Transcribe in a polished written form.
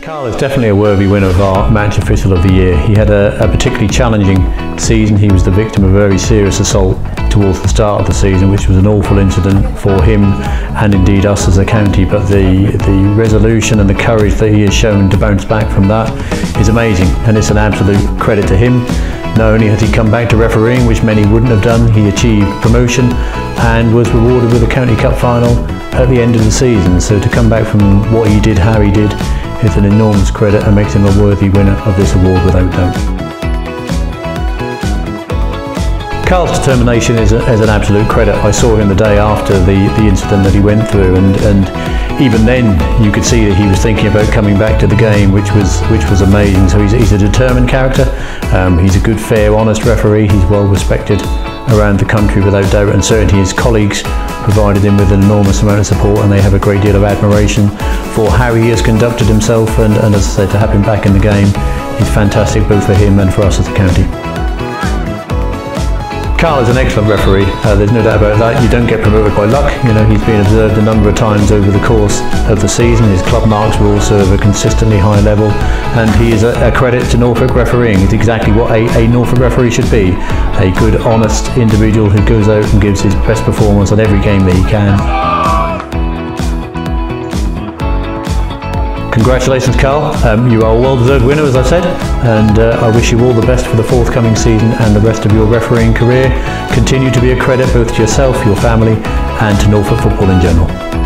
Karl is definitely a worthy winner of our Match Official of the Year. He had a particularly challenging season. He was the victim of a very serious assault towards the start of the season, which was an awful incident for him and indeed us as a county, but the resolution and the courage that he has shown to bounce back from that is amazing, and it's an absolute credit to him. Not only has he come back to refereeing, which many wouldn't have done, he achieved promotion and was rewarded with a County Cup final at the end of the season. So to come back from what he did, how he did, is an enormous credit and makes him a worthy winner of this award without doubt. Karl's determination is an absolute credit. I saw him the day after the incident that he went through, and even then you could see that he was thinking about coming back to the game, which was amazing. So he's a determined character. He's a good, fair, honest referee. He's well respected around the country without doubt, and certainly his colleagues provided him with an enormous amount of support, and they have a great deal of admiration for how he has conducted himself, and as I said, to have him back in the game is fantastic both for him and for us as a county. Karl is an excellent referee, there's no doubt about that. You don't get promoted by luck. You know, he's been observed a number of times over the course of the season. His club marks were also of a consistently high level, and he is a credit to Norfolk refereeing. It's exactly what a Norfolk referee should be, a good, honest individual who goes out and gives his best performance on every game that he can. Congratulations, Karl. You are a well-deserved winner, as I said, and I wish you all the best for the forthcoming season and the rest of your refereeing career. Continue to be a credit both to yourself, your family, and to Norfolk football in general.